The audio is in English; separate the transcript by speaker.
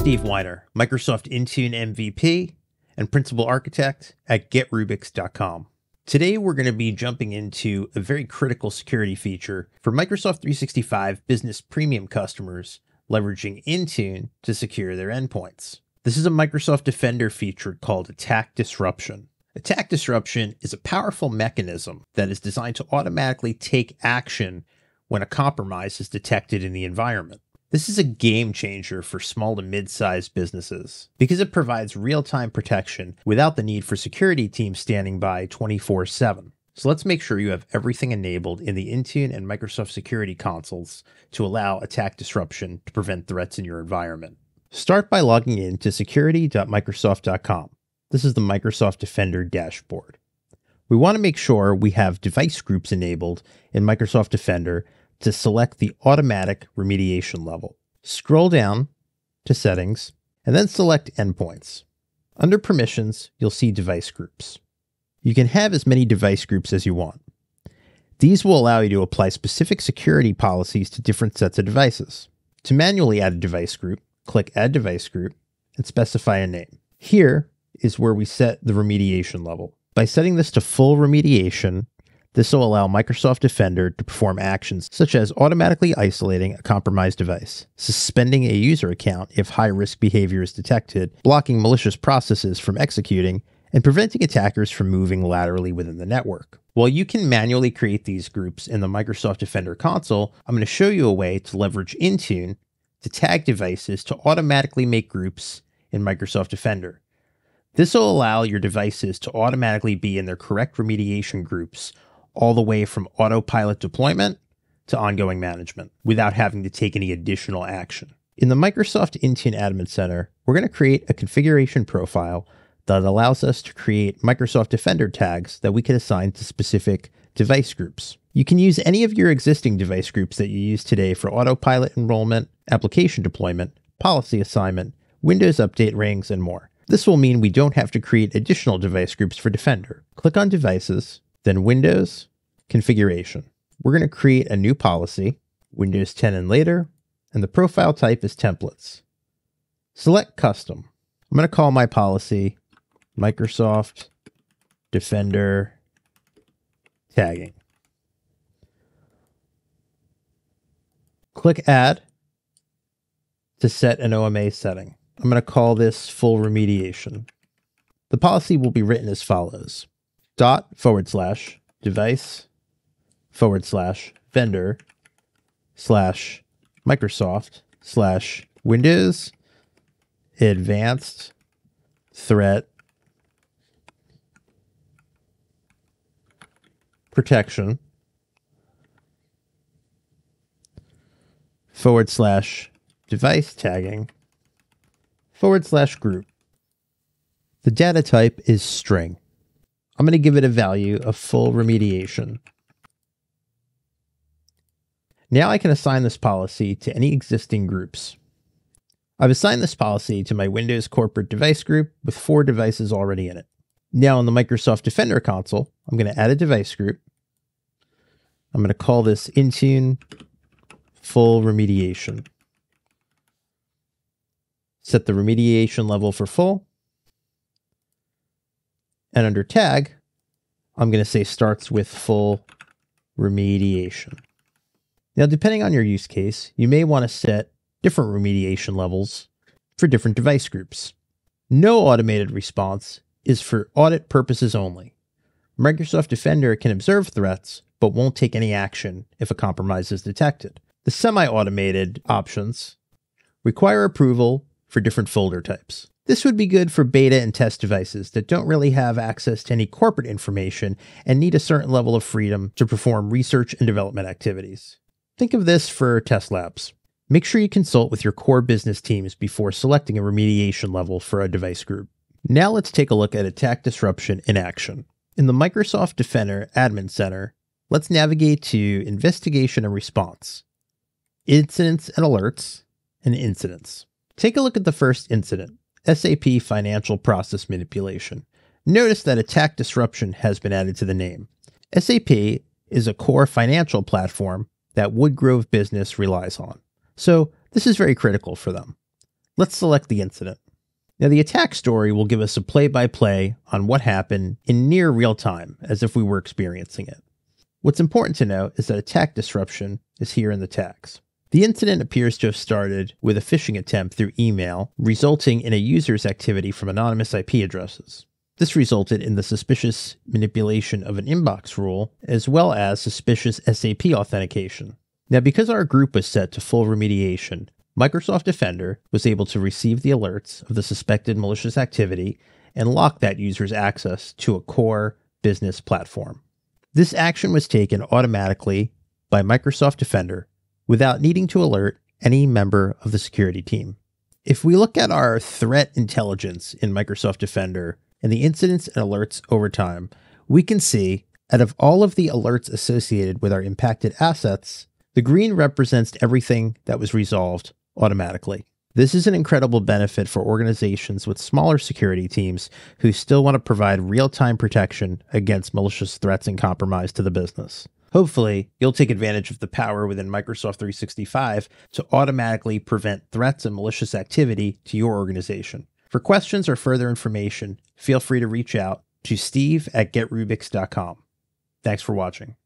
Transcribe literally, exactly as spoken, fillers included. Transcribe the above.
Speaker 1: Steve Weiner, Microsoft Intune M V P and Principal Architect at get rubix dot com. Today we're going to be jumping into a very critical security feature for Microsoft three sixty-five Business Premium customers leveraging Intune to secure their endpoints. This is a Microsoft Defender feature called Attack Disruption. Attack Disruption is a powerful mechanism that is designed to automatically take action when a compromise is detected in the environment. This is a game changer for small to mid-sized businesses because it provides real-time protection without the need for security teams standing by twenty-four seven. So let's make sure you have everything enabled in the Intune and Microsoft security consoles to allow attack disruption to prevent threats in your environment. Start by logging in to security dot microsoft dot com. This is the Microsoft Defender dashboard. We want to make sure we have device groups enabled in Microsoft Defender to select the automatic remediation level. Scroll down to Settings and then select Endpoints. Under Permissions, you'll see Device Groups. You can have as many device groups as you want. These will allow you to apply specific security policies to different sets of devices. To manually add a device group, click Add Device Group and specify a name. Here is where we set the remediation level. By setting this to full remediation, this will allow Microsoft Defender to perform actions such as automatically isolating a compromised device, suspending a user account if high-risk behavior is detected, blocking malicious processes from executing, and preventing attackers from moving laterally within the network. While you can manually create these groups in the Microsoft Defender console, I'm going to show you a way to leverage Intune to tag devices to automatically make groups in Microsoft Defender. This will allow your devices to automatically be in their correct remediation groups all the way from autopilot deployment to ongoing management without having to take any additional action. In the Microsoft Intune Admin Center, we're going to create a configuration profile that allows us to create Microsoft Defender tags that we can assign to specific device groups. You can use any of your existing device groups that you use today for autopilot enrollment, application deployment, policy assignment, Windows update rings, and more. This will mean we don't have to create additional device groups for Defender. Click on Devices, then Windows, Configuration. We're going to create a new policy, Windows ten and later, and the profile type is Templates. Select Custom. I'm going to call my policy Microsoft Defender Tagging. Click Add to set an O M A setting. I'm going to call this Full Remediation. The policy will be written as follows. Dot forward slash device forward slash vendor slash Microsoft slash Windows advanced threat protection forward slash device tagging forward slash group. The data type is string. I'm going to give it a value of full remediation. Now I can assign this policy to any existing groups. I've assigned this policy to my Windows corporate device group with four devices already in it. Now in the Microsoft Defender console, I'm going to add a device group. I'm going to call this Intune Full Remediation. Set the remediation level for full. And under tag, I'm going to say starts with full remediation. Now, depending on your use case, you may want to set different remediation levels for different device groups. No automated response is for audit purposes only. Microsoft Defender can observe threats, but won't take any action if a compromise is detected. The semi-automated options require approval for different folder types. This would be good for beta and test devices that don't really have access to any corporate information and need a certain level of freedom to perform research and development activities. Think of this for test labs. Make sure you consult with your core business teams before selecting a remediation level for a device group. Now let's take a look at attack disruption in action. In the Microsoft Defender Admin Center, let's navigate to Investigation and Response, Incidents and Alerts, and Incidents. Take a look at the first incident. S A P Financial Process Manipulation. Notice that attack disruption has been added to the name. S A P is a core financial platform that Woodgrove Business relies on, so this is very critical for them. Let's select the incident. Now, the attack story will give us a play-by-play on what happened in near real time, as if we were experiencing it. What's important to note is that attack disruption is here in the tags. The incident appears to have started with a phishing attempt through email, resulting in a user's activity from anonymous I P addresses. This resulted in the suspicious manipulation of an inbox rule, as well as suspicious S A P authentication. Now, because our group was set to full remediation, Microsoft Defender was able to receive the alerts of the suspected malicious activity and lock that user's access to a core business platform. This action was taken automatically by Microsoft Defender without needing to alert any member of the security team. If we look at our threat intelligence in Microsoft Defender and the incidents and alerts over time, we can see out of all of the alerts associated with our impacted assets, the green represents everything that was resolved automatically. This is an incredible benefit for organizations with smaller security teams who still want to provide real-time protection against malicious threats and compromise to the business. Hopefully, you'll take advantage of the power within Microsoft three sixty-five to automatically prevent threats and malicious activity to your organization. For questions or further information, feel free to reach out to steve at get rubix dot com. Thanks for watching.